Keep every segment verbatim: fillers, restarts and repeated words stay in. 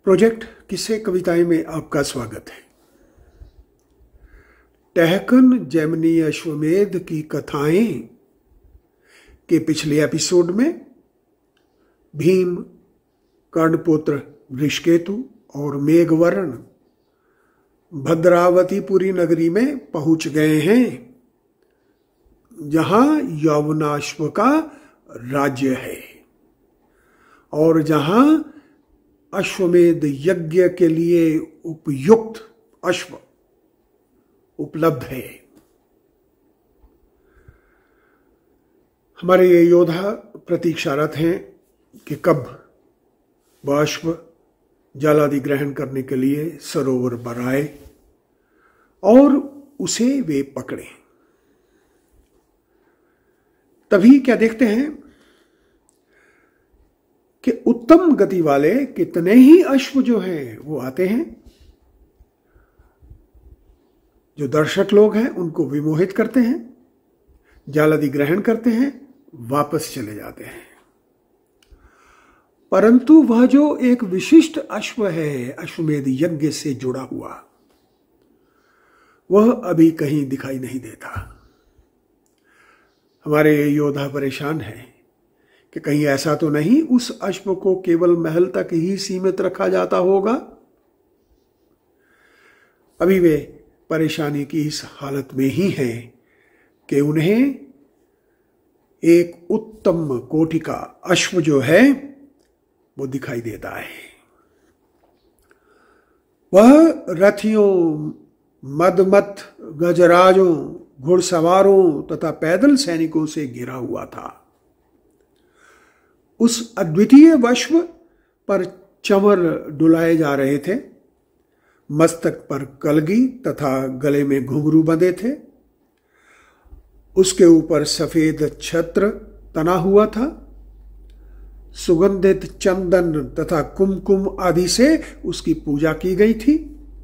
Project किस्से कविताएं में आपका स्वागत है। टहकन जैमिनी अश्वमेध की कथाएं के पिछले एपिसोड में भीम, कर्णपुत्र वृषकेतु और मेघवर्ण भद्रावतीपुरी नगरी में पहुंच गए हैं, जहां यौवनाश्व का राज्य है और जहां अश्वमेध यज्ञ के लिए उपयुक्त अश्व उपलब्ध है। हमारे ये योद्धा प्रतीक्षारत हैं कि कब वह अश्व जलादि ग्रहण करने के लिए सरोवर पर आए और उसे वे पकड़े। तभी क्या देखते हैं कि उत्तम गति वाले कितने ही अश्व जो हैं वो आते हैं, जो दर्शक लोग हैं उनको विमोहित करते हैं, जलादि ग्रहण करते हैं, वापस चले जाते हैं। परंतु वह जो एक विशिष्ट अश्व है अश्वमेध यज्ञ से जुड़ा हुआ, वह अभी कहीं दिखाई नहीं देता। हमारे योद्धा परेशान हैं कि कहीं ऐसा तो नहीं उस अश्व को केवल महल तक ही सीमित रखा जाता होगा। अभी वे परेशानी की इस हालत में ही हैं कि उन्हें एक उत्तम कोटि का अश्व जो है वो दिखाई देता है। वह रथियों, मदमत गजराजों, घुड़सवारों तथा पैदल सैनिकों से घिरा हुआ था। उस अद्वितीय अश्व पर चंवर डुलाए जा रहे थे, मस्तक पर कलगी तथा गले में घुंघरू बंधे थे। उसके ऊपर सफेद छत्र तना हुआ था। सुगंधित चंदन तथा कुमकुम आदि से उसकी पूजा की गई थी।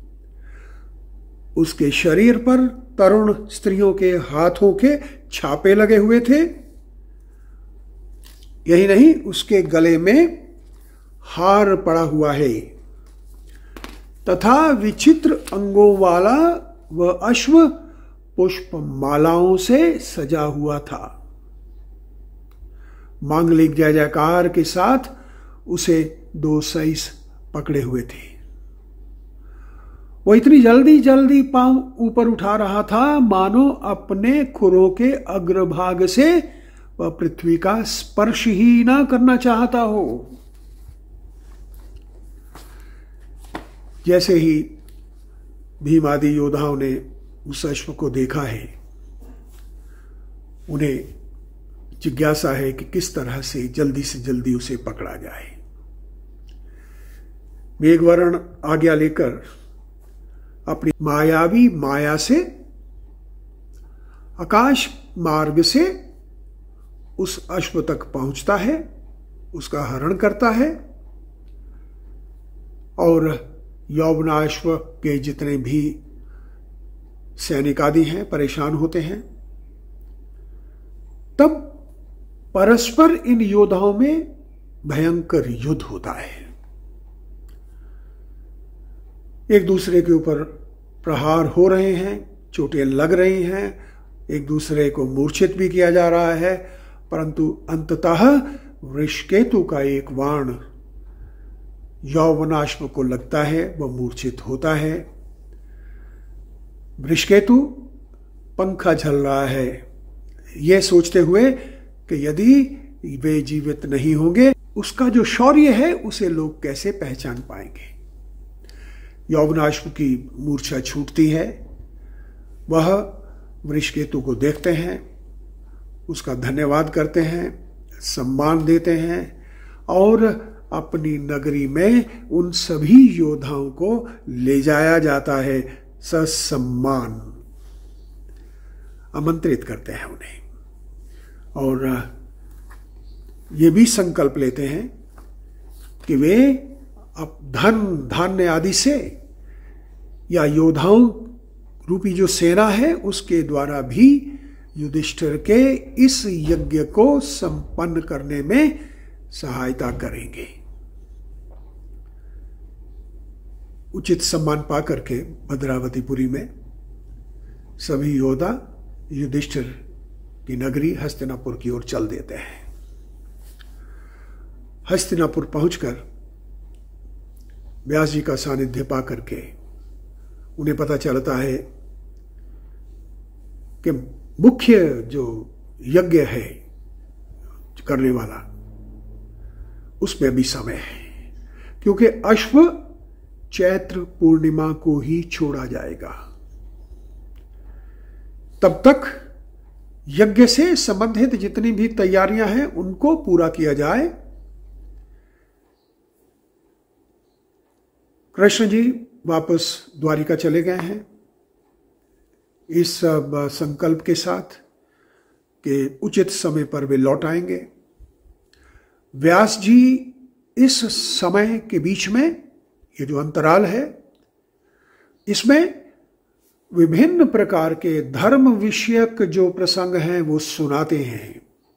उसके शरीर पर तरुण स्त्रियों के हाथों के छापे लगे हुए थे। यही नहीं, उसके गले में हार पड़ा हुआ है तथा विचित्र अंगों वाला वह अश्व पुष्प मालाओं से सजा हुआ था। मांगलिक जय जयकार के साथ उसे दो सईस पकड़े हुए थे। वो इतनी जल्दी जल्दी पांव ऊपर उठा रहा था मानो अपने खुरों के अग्रभाग से वह पृथ्वी का स्पर्श ही ना करना चाहता हो। जैसे ही भीम आदि योद्धाओं ने उस अश्व को देखा है, उन्हें जिज्ञासा है कि किस तरह से जल्दी से जल्दी उसे पकड़ा जाए। मेघवर्ण आज्ञा लेकर अपनी मायावी माया से आकाश मार्ग से उस अश्व तक पहुंचता है, उसका हरण करता है और यौवनाश्व के जितने भी सैनिक आदि हैं परेशान होते हैं। तब परस्पर इन योद्धाओं में भयंकर युद्ध होता है। एक दूसरे के ऊपर प्रहार हो रहे हैं, चोटें लग रही हैं, एक दूसरे को मूर्छित भी किया जा रहा है। परंतु अंततः वृषकेतु का एक बाण यौवनाश्व को लगता है, वह मूर्छित होता है। वृषकेतु पंखा झल रहा है, यह सोचते हुए कि यदि वे जीवित नहीं होंगे, उसका जो शौर्य है उसे लोग कैसे पहचान पाएंगे। यौवनाश्व की मूर्छा छूटती है। वह वृषकेतु को देखते हैं, उसका धन्यवाद करते हैं, सम्मान देते हैं और अपनी नगरी में उन सभी योद्धाओं को ले जाया जाता है, ससम्मान आमंत्रित करते हैं उन्हें और ये भी संकल्प लेते हैं कि वे अब धन धान्य आदि से या योद्धाओं रूपी जो सेना है उसके द्वारा भी युधिष्ठिर के इस यज्ञ को संपन्न करने में सहायता करेंगे। उचित सम्मान पा करके भद्रावतीपुरी में सभी योद्धा युधिष्ठिर की नगरी हस्तिनापुर की ओर चल देते हैं। हस्तिनापुर पहुंचकर व्यास जी का सानिध्य पा करके उन्हें पता चलता है कि मुख्य जो यज्ञ है करने वाला उसमें भी समय है, क्योंकि अश्व चैत्र पूर्णिमा को ही छोड़ा जाएगा। तब तक यज्ञ से संबंधित जितनी भी तैयारियां हैं उनको पूरा किया जाए। कृष्ण जी वापस द्वारिका चले गए हैं इस संकल्प के साथ कि उचित समय पर वे लौट आएंगे। व्यास जी इस समय के बीच में, ये जो अंतराल है, इसमें विभिन्न प्रकार के धर्म विषयक जो प्रसंग हैं वो सुनाते हैं,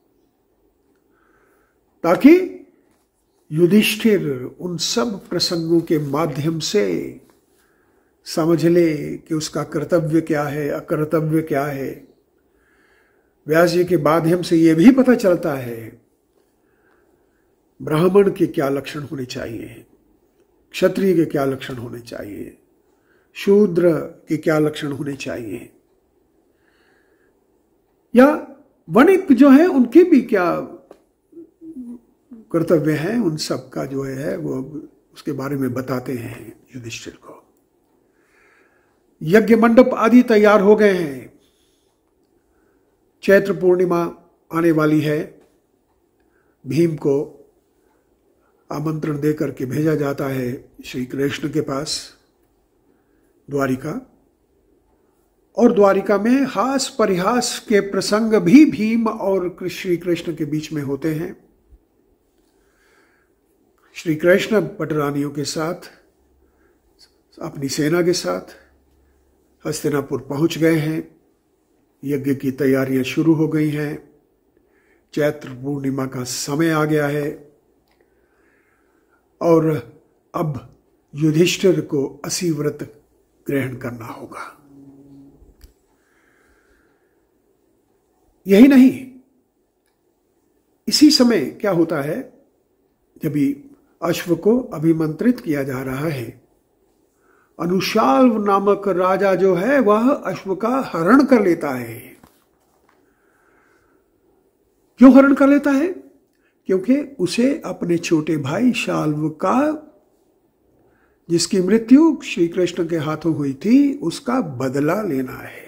ताकि युधिष्ठिर उन सब प्रसंगों के माध्यम से समझ ले कि उसका कर्तव्य क्या है, अकर्तव्य क्या है। व्यास जी के माध्यम से यह भी पता चलता है ब्राह्मण के क्या लक्षण होने चाहिए, क्षत्रिय के क्या लक्षण होने चाहिए, शूद्र के क्या लक्षण होने चाहिए, या वणिक जो है उनके भी क्या कर्तव्य हैं, उन सब का जो है वो उसके बारे में बताते हैं युधिष्ठिर को। यज्ञ मंडप आदि तैयार हो गए हैं। चैत्र पूर्णिमा आने वाली है। भीम को आमंत्रण देकर के भेजा जाता है श्री कृष्ण के पास द्वारिका, और द्वारिका में हास परिहास के प्रसंग भी भीम और श्री कृष्ण के बीच में होते हैं। श्री कृष्ण पटरानियों के साथ अपनी सेना के साथ हस्तिनापुर पहुंच गए हैं। यज्ञ की तैयारियां शुरू हो गई हैं। चैत्र पूर्णिमा का समय आ गया है और अब युधिष्ठिर को असी व्रत ग्रहण करना होगा। यही नहीं, इसी समय क्या होता है, जब अश्व को अभिमंत्रित किया जा रहा है, अनुशाल्व नामक राजा जो है वह अश्व का हरण कर लेता है। क्यों हरण कर लेता है? क्योंकि उसे अपने छोटे भाई शाल्व का, जिसकी मृत्यु श्री कृष्ण के हाथों हुई थी, उसका बदला लेना है।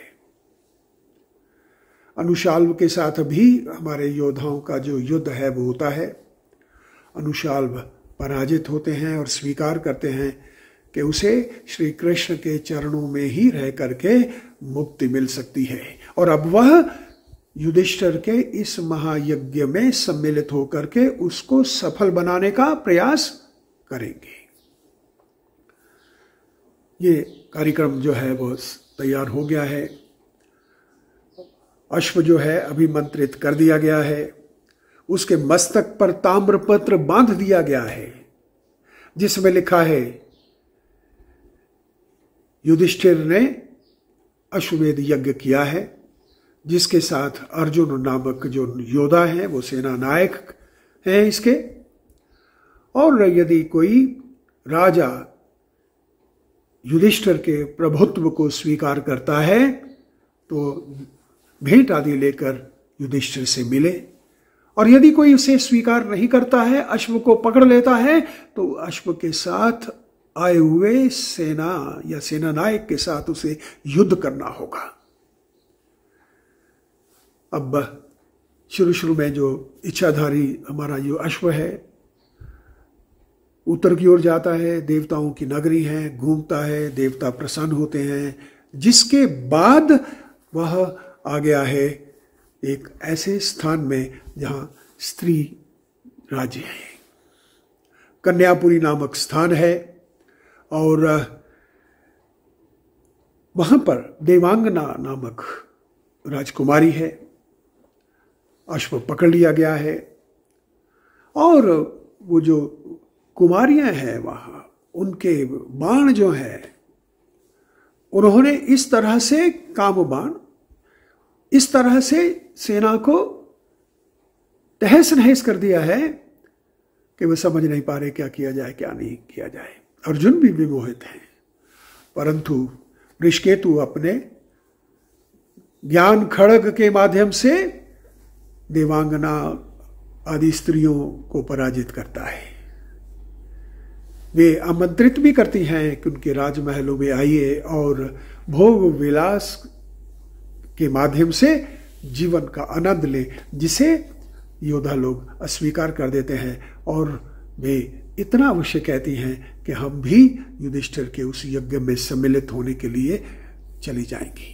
अनुशाल्व के साथ भी हमारे योद्धाओं का जो युद्ध है वो होता है। अनुशाल्व पराजित होते हैं और स्वीकार करते हैं कि उसे श्री कृष्ण के चरणों में ही रह करके मुक्ति मिल सकती है, और अब वह युधिष्ठिर के इस महायज्ञ में सम्मिलित होकर के उसको सफल बनाने का प्रयास करेंगे। ये कार्यक्रम जो है वो तैयार हो गया है। अश्व जो है अभिमंत्रित कर दिया गया है। उसके मस्तक पर ताम्रपत्र बांध दिया गया है जिसमें लिखा है, युधिष्ठिर ने अश्वमेध यज्ञ किया है, जिसके साथ अर्जुन नामक जो योद्धा हैं वो सेना नायक हैं इसके, और यदि कोई राजा युधिष्ठिर के प्रभुत्व को स्वीकार करता है तो भेंट आदि लेकर युधिष्ठिर से मिले, और यदि कोई उसे स्वीकार नहीं करता है, अश्व को पकड़ लेता है, तो अश्व के साथ आए हुए सेना या सेना नायक के साथ उसे युद्ध करना होगा। अब शुरू शुरू में जो इच्छाधारी हमारा जो अश्व है उत्तर की ओर जाता है, देवताओं की नगरी है, घूमता है, देवता प्रसन्न होते हैं, जिसके बाद वह आ गया है एक ऐसे स्थान में जहां स्त्री राज्य है। कन्यापुरी नामक स्थान है, और वहां पर देवांगना नामक राजकुमारी है। अश्व पकड़ लिया गया है, और वो जो कुमारियां हैं वहां उनके बाण जो है, उन्होंने इस तरह से काम बाण इस तरह से सेना को तहस नहस कर दिया है कि वे समझ नहीं पा रहे क्या किया जाए क्या नहीं किया जाए। अर्जुन भी विमोहित हैं, परंतु ऋषिकेतु अपने ज्ञान खड्ग के माध्यम से देवांगना आदि स्त्रियों को पराजित करता है। वे आमंत्रित भी करती हैं कि उनके राजमहलों में आइए और भोग विलास के माध्यम से जीवन का आनंद ले, जिसे योद्धा लोग अस्वीकार कर देते हैं और वे इतना अवश्य कहती हैं कि हम भी युधिष्ठिर के उस यज्ञ में सम्मिलित होने के लिए चली जाएंगी।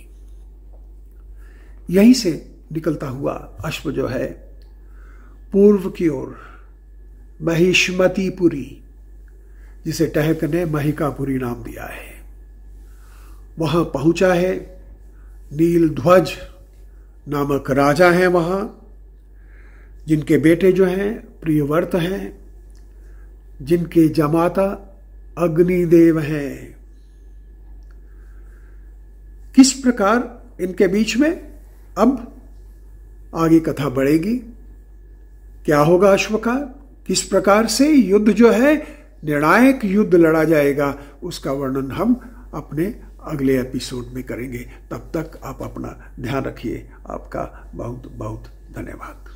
यहीं से निकलता हुआ अश्व जो है पूर्व की ओर महिष्मतीपुरी, जिसे टहक ने महिकापुरी नाम दिया है, वहां पहुंचा है। नीलध्वज नामक राजा हैं वहां, जिनके बेटे जो हैं प्रियव्रत हैं, जिनके जमाता अग्निदेव हैं। किस प्रकार इनके बीच में अब आगे कथा बढ़ेगी, क्या होगा अश्व का, किस प्रकार से युद्ध जो है निर्णायक युद्ध लड़ा जाएगा, उसका वर्णन हम अपने अगले एपिसोड में करेंगे। तब तक आप अपना ध्यान रखिए। आपका बहुत बहुत धन्यवाद।